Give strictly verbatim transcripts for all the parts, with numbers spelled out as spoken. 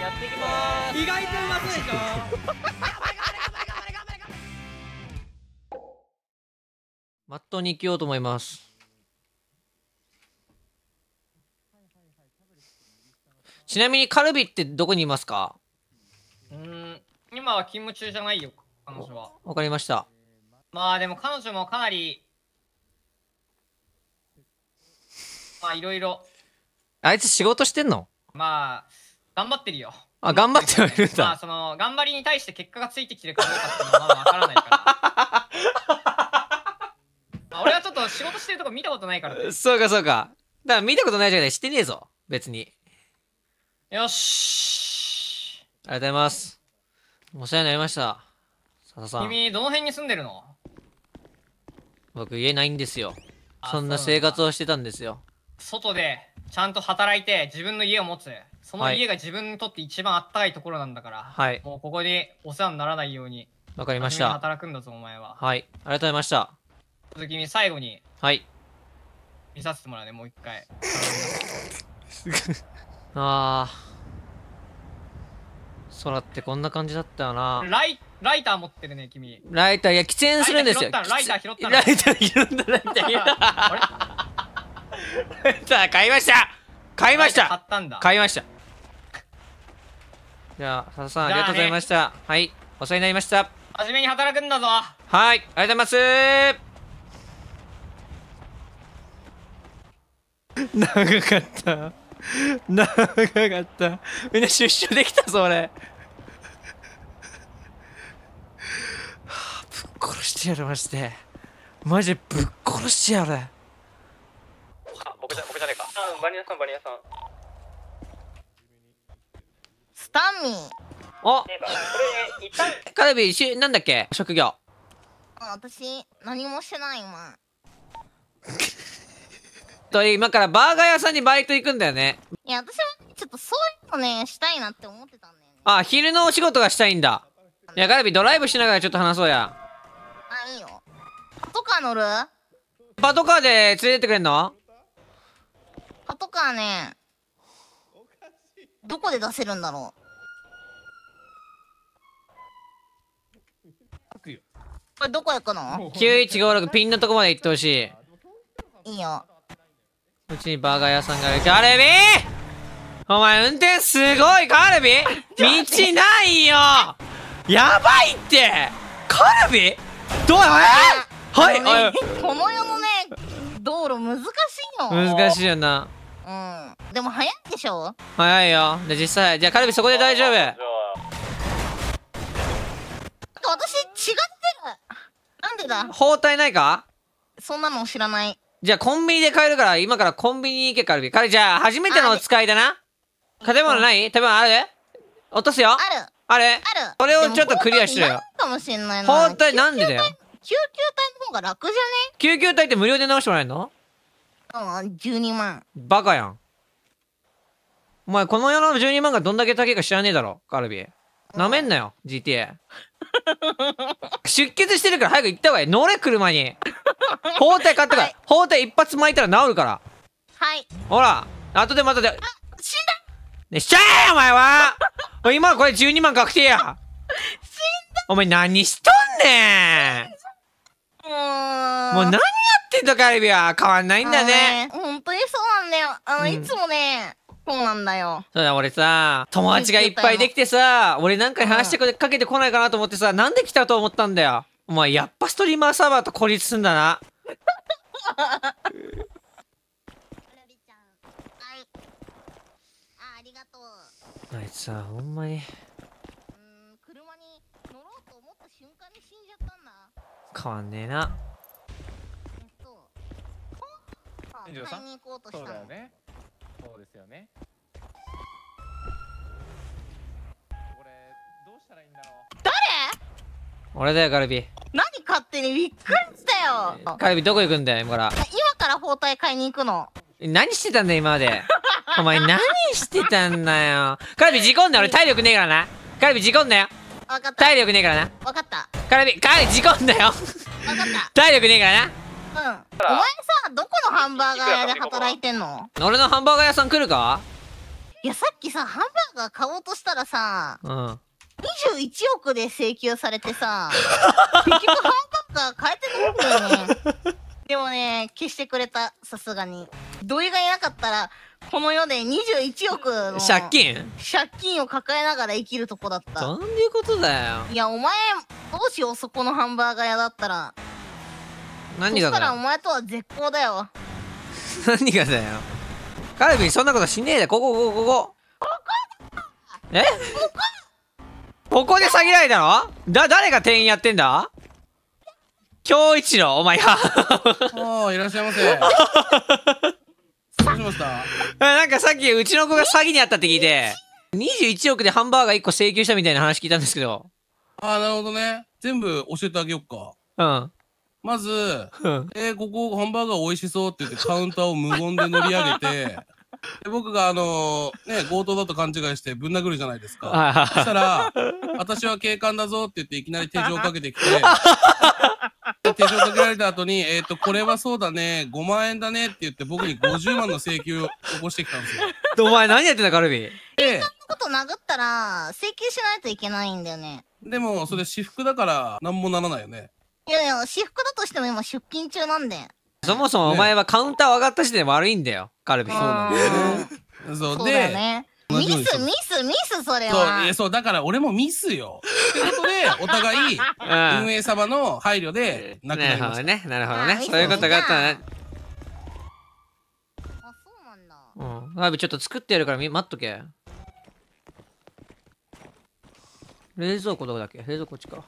やっていきまーす。 意外とうまそうでしょ。 マットに行きようと思います。ちなみにカルビってどこにいますか？ うーん、今は勤務中じゃないよ、彼女は。 わかりました。 まあでも彼女もかなり、まあいろいろ、 あいつ仕事してんの？ まあ、頑張ってるよ。 あ、頑張ってはいるんだ。 まあその、頑張りに対して結果がついてきてるかどうかっていうのはまだわからないから。まあ俺はちょっと仕事してるとこ見たことないからね。 そうかそうか。だから見たことないじゃない、知ってねえぞ、別に。 よし。 ありがとうございます。お世話になりました。佐々さん。 君、どの辺に住んでるの？ 僕家ないんですよ。そんな生活をしてたんですよ。 外でちゃんと働いて自分の家を持つ。その家が自分にとって一番あったかいところなんだから。 はい。 もうここでお世話にならないように。 わかりました。 働くんだぞ、お前は。 はい。ありがとうございました。 君、最後に。 はい。 見させてもらうね、もう一回。 あー。空ってこんな感じだったよな。 ライ、ライター持ってるね、君。 ライター、いや、喫煙するんですよ。 ライター拾ったの？ ライター拾った、ライター拾った。あれライター買いました買いました買ったんだ。 買いました。じゃあ、佐々さん、ありがとうございました。はい。お世話になりました。 真面目に働くんだぞ。 はい。ありがとうございますー。長かった。長かった。みんな出所できたぞ、俺。はあ、ぶっ殺してやる、マジで。マジでぶっ殺してやる。あ、 僕じゃ、僕じゃねえか。あ、バニラさん、バニラさん。 スタンミー。 お、 これ、一旦。 カルビ、し、なんだっけ職業。 私、何もしてない、今。 と、今からバーガー屋さんにバイト行くんだよね。 いや、私はちょっとそういうのね、したいなって思ってたんだよね。 あ、昼のお仕事がしたいんだ。いや、カルビドライブしながらちょっと話そうや。 あ、いいよ。パトカー乗る？ パトカーで連れてってくれんの？ パトカーね、どこで出せるんだろう。これどこ行くの？ きゅういちごろくピンのとこまで行ってほしい。 いいよ。 うちにバーガー屋さんがある。カルビー、お前運転すごい。カルビ道ないよ。やばいって。カルビどう、えー、はい、 ね、この世のね、道路難しいよ。 難しいよな。 うん。でも早いでしょ？ 早いよ。で、実際、じゃあカルビそこで大丈夫。 私違ってる。なんでだ？ 包帯ないか？ そんなの知らない。 じゃあコンビニで買えるから、今からコンビニに行け、カルビ。カルビ、じゃあ初めてのお使いだな。食べ物ない？食べ物ある？落とすよ。 ある。 ある？ ある。 これをちょっとクリアしろよ。 かもしんないな。 包帯なんでだよ。 救急隊の方が楽じゃね？ 救急隊って無料で直してもらえるの？ うん、じゅうにまん。 バカやん。お前この世のじゅうにまんがどんだけ高いか知らねえだろ、カルビ。なめんなよ、ジーティーエー。出血してるから早く行った方がいい。乗れ、車に。包帯買ったから、はい、包帯一発巻いたら治るから。 はい。 ほら、後でまたで。 あ、死んだね、しちゃえお前は今これじゅうにまん確定や。死んだ。お前何しとんねん。 もうもう何やってんだ、カルビは。変わんないんだね。 本当にそうなんだよ。あの、うん、いつもね、そうなんだよ。 そうだ、俺さ、友達がいっぱいできてさ、俺なんかに話してかけてこないかなと思ってさ、なんで来たと思ったんだよ。お前やっぱストリーマーサーバーと孤立すんだな。 ありがとう。 あいつさ、ほんまに。 うん、車に乗ろうと思った瞬間に死んじゃったんだ。 変わんねえな。 えっと、買いに行こうとしたの。 そうだよね。そうですよね。これどうしたらいいんだろう。 誰？ 俺だよ、カルビ。 何勝手にびっくりしたよ。 カルビどこ行くんだよ、今から。 今から包帯買いに行くの。 何してたんだよ、今まで。お前何してたんだよ。カルビ事故んなよ、俺体力ねえからな。カルビ事故んなよ。 わかった。 体力ねえからな。 わかった。 カルビ、カルビ事故んなよ。わかった。体力ねえからな。 うん。お前さ、どこのハンバーガー屋で働いてんの？ 俺のハンバーガー屋さん来るか？ 救いや、さっきさ、ハンバーガー買おうとしたらさ、 うん。 にじゅういちおくで請求されてさ、結局ハンバーガー買えてないんだよね。でもね、消してくれた、さすがに。土井がいなかったら、この世でにじゅういちおくの借金借金を抱えながら生きるとこだった。 どういうことだよ。 いや、お前、どうしよう、そこのハンバーガー屋だったら。 何がそしたらおだよ。 前とは絶好だよ。 何がだよ。カルビンそんなことしねえで、ここ、ここ、ここ。えここで詐欺られたのだ、誰が店員やってんだ京一郎、お前や。 ああ、いらっしゃいませ。どうしました？ なんかさっきうちの子が詐欺にあったって聞いて、にじゅういちおくでハンバーガーいっこ請求したみたいな話聞いたんですけど。 ああ、なるほどね。全部教えてあげよっか。 うん。 まず、 うんえー、ここハンバーガー美味しそうって言ってカウンターを無言で乗り上げて、で僕があのー、ね、強盗だと勘違いしてぶん殴るじゃないですか。 はいはいそしたら、私は警官だぞって言っていきなり手錠かけてきて、で手錠かけられた後に、えっと、これはそうだね、ごまんえんだねって言って僕にごじゅうまんの請求を起こしてきたんですよ。 お前何やってんだカルビ。 で、 こと殴ったら、請求しないといけないんだよね。 でもそれ私服だから何もならないよね。 いやいや、私服だとしても今出勤中なんで。 そもそもお前はカウンター上がった時点で悪いんだよ、カルビ。 そうなんだよね。そうそうだよで、 ね。 同ミス、 じようにしミス、ミス、それそう、 は。 えそう、だから俺もミスよ。ってことで、お互い、 うん運営様の配慮でなくなりました。 なるほどね、なるほどあね。そういうことがあったね。 あ、そうなんだ。 うん。カルビちょっと作ってやるからみ待っとけ。冷蔵庫どこだっけ？冷蔵庫こっちか。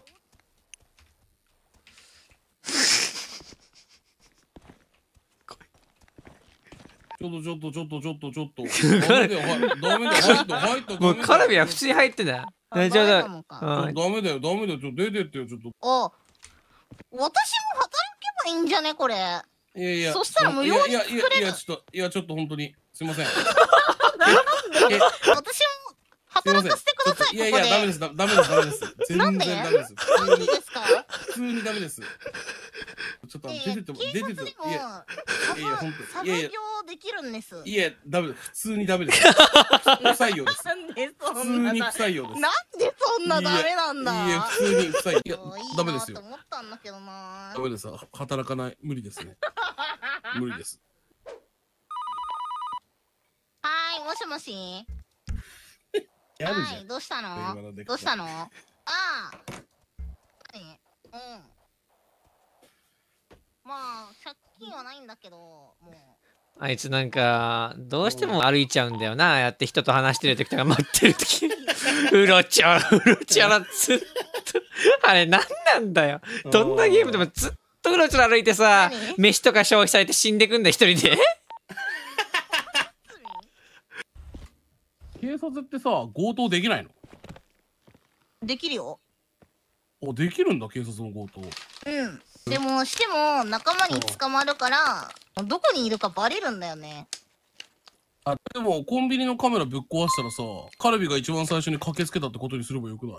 ちょっとちょっとちょっとちょっとちょっと。ダメだよ、はいダメだよ、入った、入った。 もうカルビは普通に入ってんだよ。 あちょうどバレたのかうんダメだよ、ダメだよ、ちょっと出てってよ、ちょっと。 あ、私も働けばいいんじゃね、これ。 いやいや。 そしたら無料にいやいやいや、い作れるや、ちょっと、いや、ちょっと本当に、すいません。え、 私も働かせてください、 いやいや、ダメです、ダメです、ダメです。全なんで然ダメです。普なん通に、 でですか？ 普通にダメです。ちょっと、出てっても、出てっても、い警察でもや、いやいや、本当作いやいや業できるんです。 いや、ダメです。普通にダメです。不採用です。 なんでそ普通んなに不採用です。 なんでそんなダメなんだ。 いや、いや普通に不採用。いやもういい、 ダメですよなと。思ったんだけどなダ。メです。働かない。無理ですね。無理です。 はーい、もしもし。 やるじゃんはい、。どうした電話のの出方どうしたの？ああ。何？うん。まあ、借金はないんだけど、もう。 あいつなんか、どうしても歩いちゃうんだよな。やって人と話してる時とか待ってる時。うろちょろ、うろちょろ、ずっと。あれ何なんだよ。どんなゲームでもずっとうろちょろ歩いてさ、 何飯とか消費されて死んでくんだ一人で。 警察ってさ、強盗できないの？ できるよ。 あ、できるんだ、警察の強盗。 うん。でも、しても、仲間に捕まるから、どこにいるかバレるんだよね。 あ、でも、コンビニのカメラぶっ壊したらさ、カルビが一番最初に駆けつけたってことにすればよくな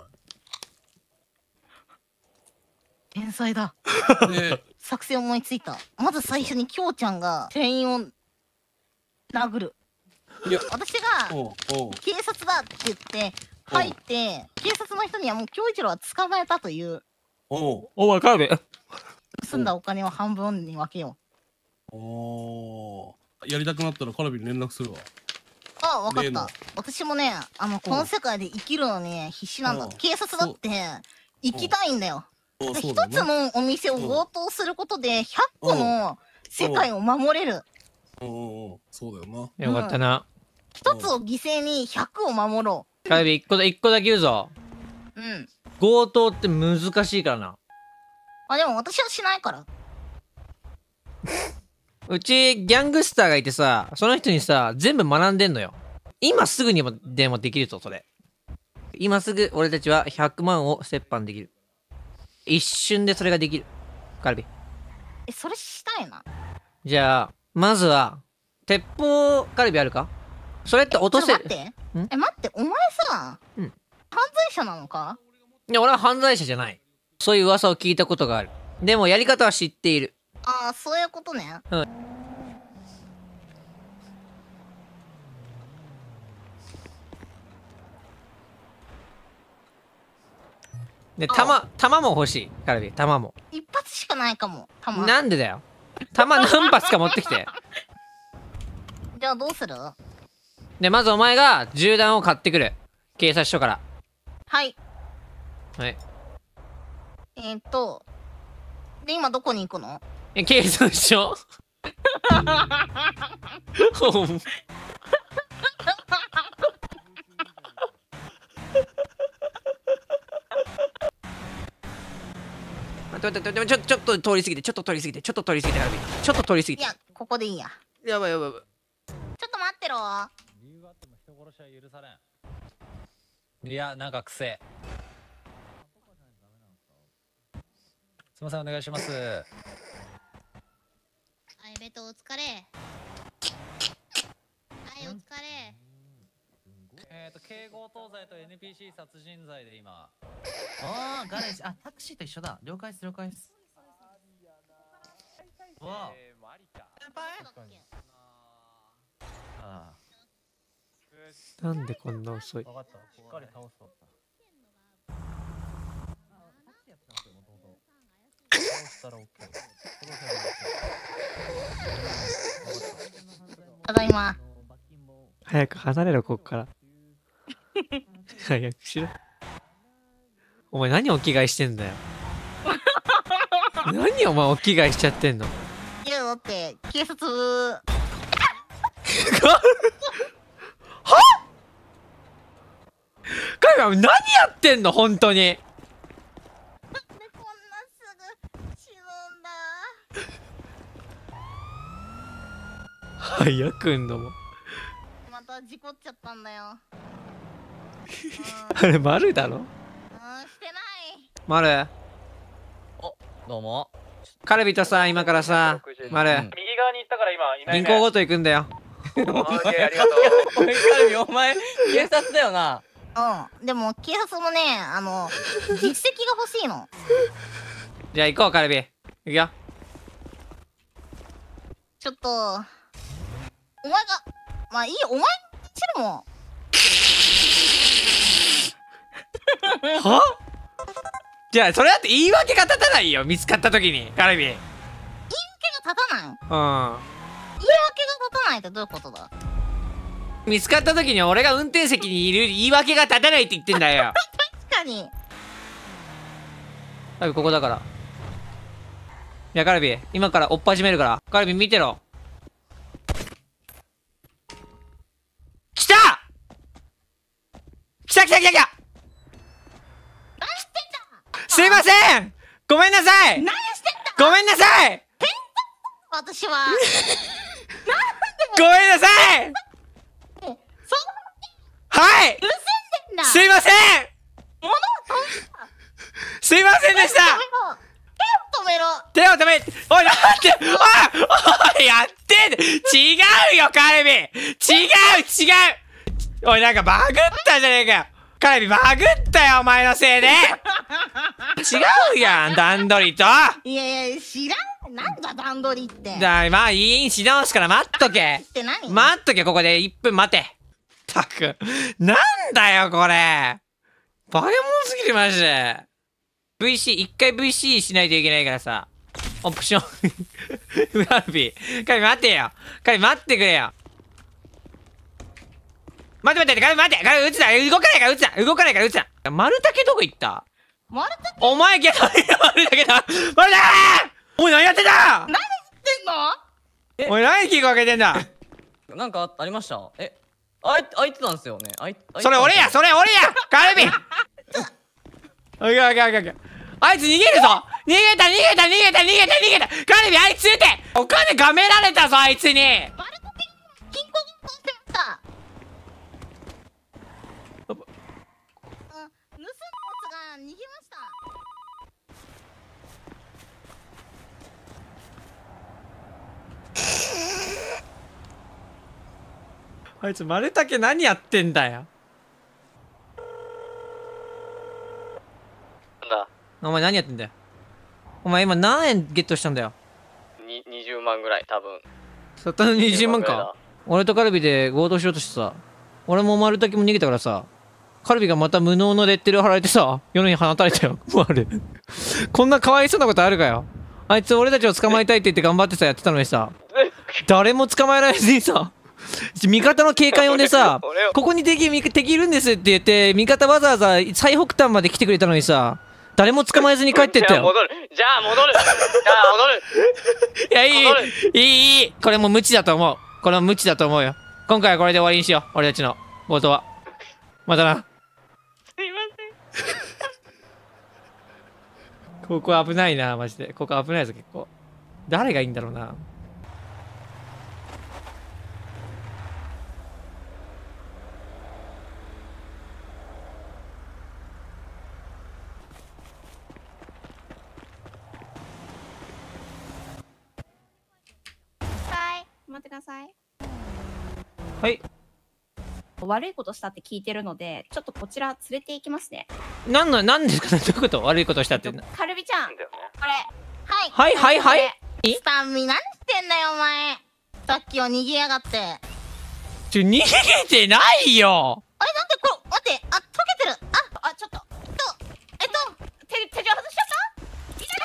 天才だ。 い？で、 作戦思いついた。まず最初にきょうちゃんが店員を殴る。 いや、 私がおうおう警察だって言って入って警察の人にはもう京一郎は捕まえたというおうお前カルビ。 盗んだお金を半分に分けよおーやりたくなったらカルビに連絡するわ。 う。あ、分か例のった。私もね、あのこの世界で生きるのにね必死なんだうん。 警察だって生きたいんだよ。 おで一つそうだよな。 のお店を強盗することでひゃっこの世界を守れる。 おうおうおうそうだよな。 よかったな。 一つを犠牲にひゃくを守ろカルビ一個だ、一個だけ言うぞ。 う。うん。 強盗って難しいからな。 あ、でも私はしないから。 うちギャングスターがいてさ、その人にさ、全部学んでんのよ。今すぐにもでもできるぞ、それ。今すぐ俺たちはひゃくまんを折半できる。一瞬でそれができる。カルビ。 え、それしたいな。 じゃあ、まずは、鉄砲カルビあるか？それって落とせる。 ちょっと待って。 んえ、待って、お前さ、 うん犯罪者なのか？ いや、俺は犯罪者じゃない。そういう噂を聞いたことがある。でも、やり方は知っている。 ああ、そういうことね。 で、弾、弾も欲しい。カルビ、弾も。 一発しかないかも。たま。 なんでだよ。弾何発か持ってきて。 じゃあどうする？ で、まずお前が銃弾を買ってくる。警察署から。 はい。 はい。 えー、っと。で、今どこに行くの？ え、警察署待って待って待って、ちょ、ちょっと通り過ぎて、ちょっと通り過ぎて、ちょっと通り過ぎて、カルビ。ちょっと通り過ぎて。 いや、ここでいいや。 やばいやばいやばい。 ちょっと待ってろ。 理由があっても人殺しは許されん。いや、なんか癖。すみません、お願いします。 あいべとお疲れ。はい、お疲れ。 えっと、警強盗罪と エヌピーシー 殺人罪で今。 ああ、ガレージ、あ、タクシーと一緒だ。了解です、了解です。わあ、 えー、マリか。 先輩。あなんでこんな遅い。 あ、わかった。しっかり倒すと。倒したら OK。 ただいま。 早く離れろ、こっから。早くしろ。お前何お着替えしてんだよ。何お前お着替えしちゃってんの。 いや、だって、警察。 はカイマ何やってんの本当に。 なんでこんなすぐ死ぬんだ。 早くんのも。 また事故っちゃったんだよ。 あれ丸だろ。 うん、してない。 丸。 どうも。 カルビとさ、今からさ、丸、 右側に行ったから今いないね。 銀行ごと行くんだよ。 オッケー、ありがとう。 おい、カルビ、お前、警察だよな。 うん、でも警察もね、あの実績が欲しいの。 じゃあ行こう、カルビ。行くよ。 ちょっとお前が、まあいいよ、お前にしろも。 はじゃあそれだって言い訳が立たないよ、見つかった時に。カルビ。 言い訳が立たない。 うん。 言い訳が立たないってどういうことだ。 見つかった時に俺が運転席にいる言い訳が立たないって言ってんだよ。 確かに。 カルビここだから。いやカルビ、今から追っ始めるから。カルビ見てろ。来た来た来た来た来た。 何してんだ。 すいません、ごめんなさい。 何してんだ。 ごめんなさい。 私は。 ごめんなさい。 そんはい。 盗んでんだ。 すいません。 物を取んだ。 すいませんでした。 手を止めろ。 手を止め、おい、なんで、おい、おい、やってん違うよ、カルビ。違う、違う。おい、なんかバグったじゃねえかよ。カルビバグったよ、お前のせいで。違うやん、段取りと。 いやいや、知らん。なんだ段取りって。 だ、まあ、いいし直すから待っとけ。 って何？ 待っとけ、ここでいっぷん待て。たく、なんだよ、これ。バケモンすぎる、マジで。ブイシー、一回 ブイシー しないといけないからさ。オプション。カルビ。カルビ待ってよ。カルビ待ってくれよ。待って待って、カルビ待って。カルビ撃つな。動かないから撃つな。動かないから撃つな。丸竹どこ行った？ 丸太お前けど、丸竹だ。丸竹！お前何やってんだ！ 何言ってんの？ お前何聞くわけてんだ。 なんかありました？え、あい、開いてたんですよね。あい、 それ俺や、それ俺や。カルビ。オッケーオッケーオッケーオッケー。あいつ逃げるぞ。逃げた逃げた逃げた逃げた逃げた。カルビあいつ撃て。お金がめられたぞあいつに。 丸太金庫銀行してました。うん、盗んだやつが逃げました。 あいつ丸竹何やってんだよ。 なんだお前何やってんだよ。お前今何円ゲットしたんだよ。 ににじゅうまんぐらい多分。 たったのにじゅうまんにじゅうまんぐらいか。俺とカルビで強盗しようとしてさ、俺も丸竹も逃げたからさ、 カルビがまた無能のレッテルを貼られてさ、世に放たれたよ。もうある。こんなかわいそうなことあるかよ。あいつ俺たちを捕まえたいって言って頑張ってさ、やってたのにさ、誰も捕まえられずにさ、味方の警戒音でさ、ここに敵、敵いるんですって言って、味方わざわざ最北端まで来てくれたのにさ、誰も捕まえずに帰ってったよ。 戻る。じゃあ戻る。じゃあ戻る。 いや、いい、いい、いい。これもう無知だと思う。これも無知だと思うよ。今回はこれで終わりにしよう。俺たちの冒頭は。またな。 すいません。 ここ危ないな、マジで。ここ危ないぞ、結構。誰がいいんだろうな。 はい、待ってください。 はい。 悪いことしたって聞いてるので、ちょっとこちら連れて行きますね。 なんの、なんですかね、どういうこと悪いことしたって。 カルビちゃん、これ。 はいはいはいはい。 スタンミ何してんだよお前。さっきは逃げやがって。 ちょ、逃げてないよ。 あれなんでこれ、待って、あ、溶けてる。あ、 あ、ちょっと。 えっと、えっと、 手、手錠外しちゃった手が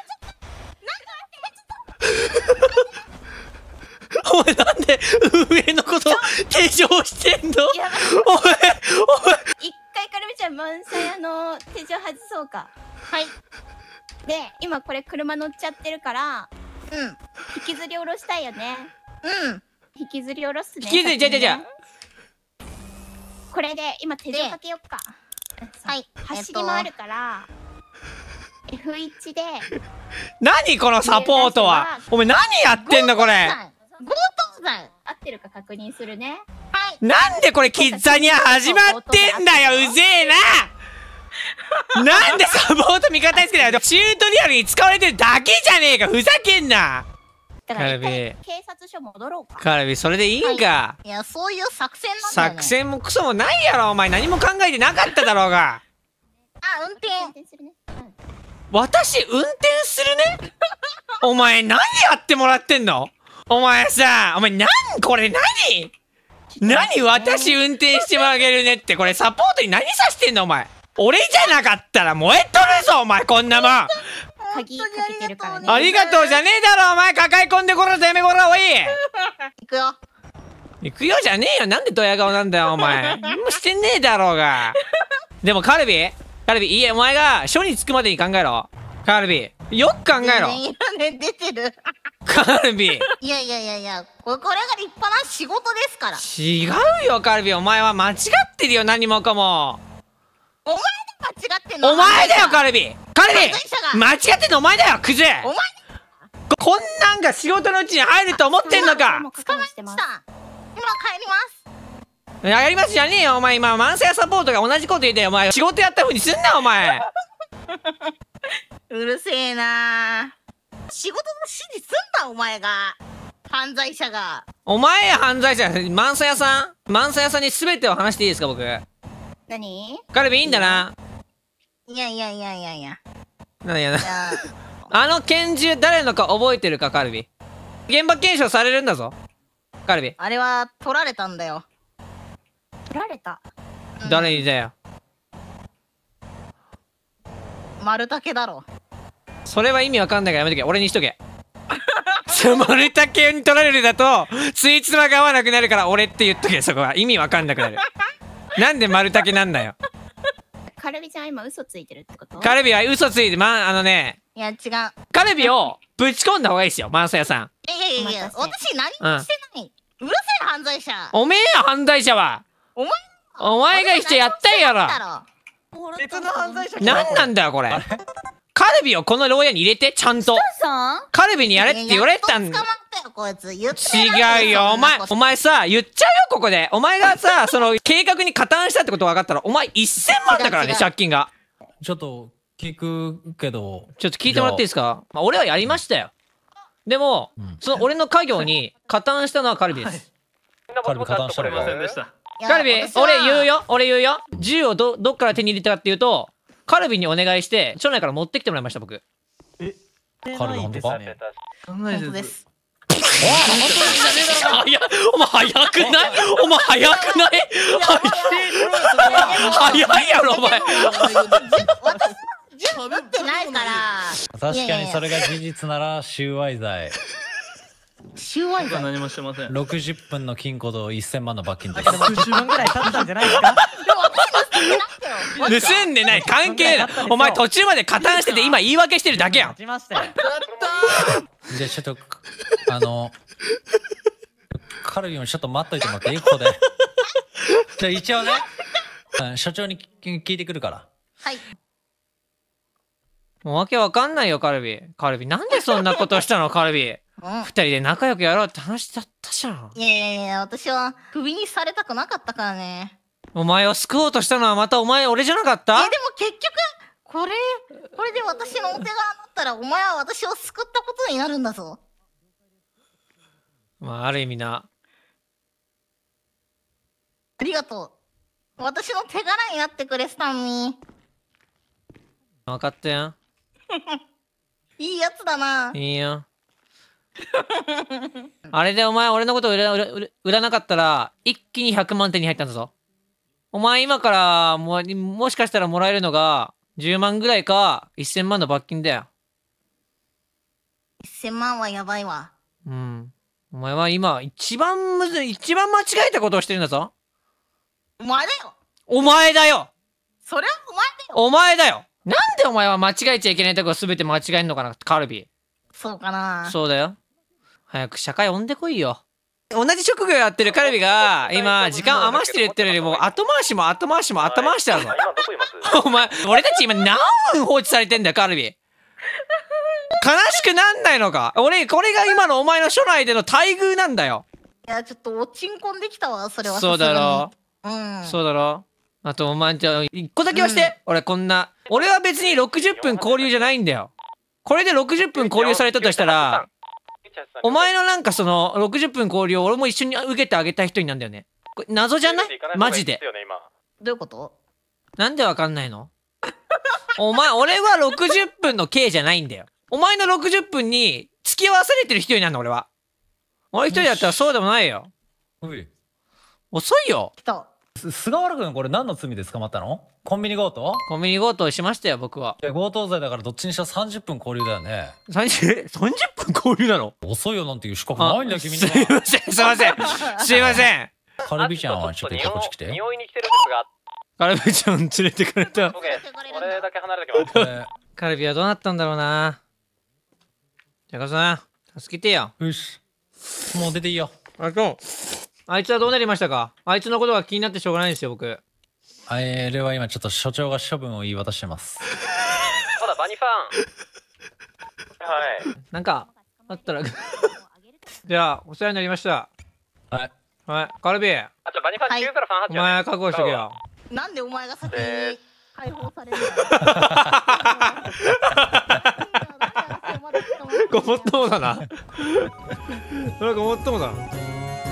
外れちゃった。なんか、 お前なんで上のこと手錠してんの。 やばい。 お前、お前。 一回カルビちゃん、マンサヤの手錠外そうか。 はい。 で、今これ車乗っちゃってるから、 うん。 引きずり下ろしたいよね。 うん。 引きずり下ろすね。 引きずり、じゃじゃじゃ。 これで今手錠かけよっか。 はい。 走り回るから、エフワン で。 何このサポートは。お前何やってんのこれ。 強盗罪。 合ってるか確認するね。 はい。 なんでこれキッザニア始まってんだよ、うぜえな。なんでサポート味方につけたよ。チュートリアルに使われてるだけじゃねえか。ふざけんな。 だから一カルビ回警察署戻ろうか。 カルビそれでいいんか。 いや、そういう作戦なんだよね。 作戦もクソもないやろ。お前何も考えてなかっただろうが。 あ、運転。 運転するね。うん私運転するね。お前何やってもらってんの。お前さ、お前何これ何何私運転してもらえるねって。これサポートに何さしてんのお前。俺じゃなかったら燃えとるぞお前こんなもん。 鍵かけてるからね。 ありがとうじゃねえだろお前。抱え込んでころてめえこらおい。 行くよ。 行くよじゃねえよ。なんでドヤ顔なんだよお前。何もしてねえだろうが。でもカルビカルビいいえお前が署に着くまでに考えろ。カルビよく考えろ。 全然色ね出てる。 カルビいやいやいやいや、これこれが立派な仕事ですから。 違うよカルビ。お前は間違ってるよ何もかも。 お前が間違ってんの。 お前だよカルビカル犯罪者がビ間違ってんのお前だよクズ。 お前ここんなんが仕事のうちに入ると思ってんのか。 もう捕確認してます。 まえました。今帰ります。 やりますじゃねえよお前。今マンセアサポートが同じこと言ってよお前。仕事やったふうにすんなお前。 うるせえな。仕事の指示すんなお前が。犯罪者が。 お前や犯罪者。マンサヤさんマンサヤさんに全てを話していいですか僕。 何？ カルビいいんだな。 いやいやいやいやいや。 なんだよないやあの拳銃誰のか覚えてるかカルビ。現場検証されるんだぞカルビ。 あれは取られたんだよ。 取られた。 うん誰にだよ。 丸竹だろ。 それは意味わかんないからやめとけ。俺にしとけ。その丸竹に取られるだとついつまが合わなくなるから俺って言っとけ。そこは意味わかんなくなる。なんで丸竹なんだよ。 カルビちゃん今嘘ついてるってこと？ カルビは嘘ついてまああのねいや違う。 カルビをぶち込んだ方がいいですよマンサヤさん。 いやいやいや、 お待たせ私何もしてない。うるせえ犯罪者。 おめえや犯罪者は。 お前お前がしてやったんやろ。 別の犯罪者なんなんだよこれ。カルビをこの牢屋に入れてちゃんと。 さん？ カルビにやれって言われてたんだ。 やっと捕まったよこいつ。言ってない違うよお前お前さ言っちゃうよここで。お前がさその計画に加担したってこと分かったらお前せんまんだからね違う違う借金が。 ちょっと聞くけど。 ちょっと聞いてもらっていいですか。まあ俺はやりましたよ。でも、 うんその俺の家業に加担したのはカルビです。 カルビ加担したのか来れませんでした。 いやカルビ私は俺言うよ俺言うよ。銃をどどっから手に入れたかっていうとカルビにお願いして署内から持ってきてもらいました僕。 カルビ本当か？ 本当です。 ピいや、お前早くないお前早くない早いやろ、お前。 じゅう打ってないから。 確かにそれが事実なら収賄罪。 収賄罪。 何もしてません。 ろくじゅっぷんの金庫といっせんまんの罰金です。 ろくじゅっぷんぐらい経ったんじゃないですか。 盗んでない、関係ない。お前途中まで加担してて今言い訳してるだけやん。 立ちましたよ。 じゃあちょっとあのカルビもちょっと待っといてもらっていい？ここで。じゃあ一応ね、うん所長に聞聞いてくるから。 はい。 もうわけわかんないよ、カルビ。カルビ、なんでそんなことしたの、カルビ。 うん二人で仲良くやろうって話だったじゃん。 いやいやいや、私はクビにされたくなかったからね。 お前を救おうとしたのはまたお前、俺じゃなかったえ、でも結局、これ、これで私のお手柄だったら、お前は私を救ったことになるんだぞ。 まあ、ある意味な。 ありがとう。私の手柄になってくれ、スタンミー。 分かったよ。 いいやつだな。 いいよ。あれでお前、俺のこと売ら、売ら、売らなかったら、一気にひゃくまん手に入ったんだぞ。お前今からも、もしかしたらもらえるのが、じゅうまんぐらいか、せんまんの罰金だよ。 せんまんはやばいわ。 うん。お前は今、一番むずい、一番間違えたことをしてるんだぞ。 お前だよ。 お前だよ。 それはお前だよ。 お前だよ。なんでお前は間違えちゃいけないとこ全て間違えんのかな、カルビ。 そうかな。 そうだよ。早く社会追んでこいよ。同じ職業やってるカルビが、今、時間余してるっていうよりも、後回しも後回しも後回しちゃうぞ。 今どこいますお前、俺たち今何分放置されてんだよ、カルビ。悲しくなんないのか。俺、これが今のお前の署内での待遇なんだよ。 いや、ちょっとおちんこんできたわ、それは。 そうだろう。うん。 そうだろあと、お前、じゃあ、一個だけ言わして、うん、俺こんな。俺は別にろくじゅっぷん交流じゃないんだよ。これでろくじゅっぷん交流されたとしたら、お前のなんかその、ろくじゅっぷん交流を俺も一緒に受けてあげた人になんだよね。これ謎じゃない？マジで。 どういうこと？ なんでわかんないの？お前、俺はろくじゅっぷんの刑じゃないんだよ。お前のろくじゅっぷんに付き合わされてる人になるの、俺は。俺一人だったらそうでもないよ。遅いよ。 来た。 菅原君これ何の罪で捕まったの？コンビニ強盗？ コンビニ強盗しましたよ、僕は。 いや強盗罪だからどっちにしろさんじゅっぷん交流だよね。 さんじゅう、さんじゅっぷん交流なの？ 遅いよなんていう資格ないんだよ君には。 すいません、すいません。すいません。 カルビちゃんはちょっといいとこっち来て。 匂いに来てるんですが。 カルビちゃん連れてかれた。 オッケー。俺だけ離れてきます。 カルビはどうなったんだろうな。じゃあ、さん、助けてよ。 よし。もう出ていいよ。 あと、あいつはどうなりましたか？あいつのことが気になってしょうがないんですよ、僕。 あれは今ちょっと所長が処分を言い渡してます。 ほら、バニファン。はい。 なんか、あったら。じゃあ、お世話になりました。 はい。 はい、カルビ。 あ、じゃあバニファンきゅうゼロさんはち。 お前覚悟しとけよ。 なんでお前が先に解放されるんだよ。 ごもっともだな。それはごもっともだな。